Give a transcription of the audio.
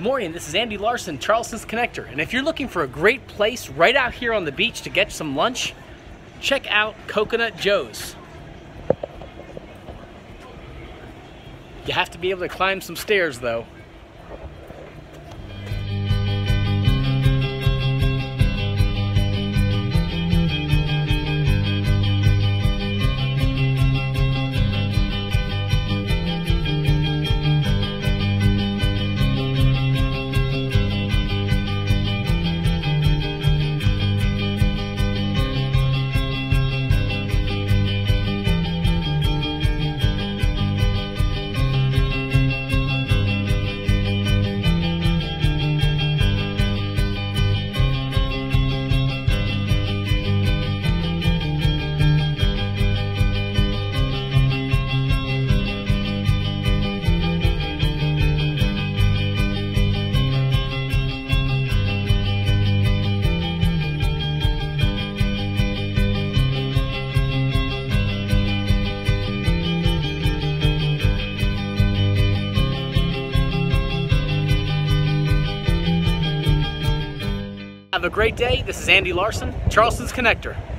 morning, this is Andy Larson, Charleston's Connector, and if you're looking for a great place right out here on the beach to get some lunch, check out Coconut Joe's. You have to be able to climb some stairs though. Have a great day. This is Andy Larson, Charleston's Connector.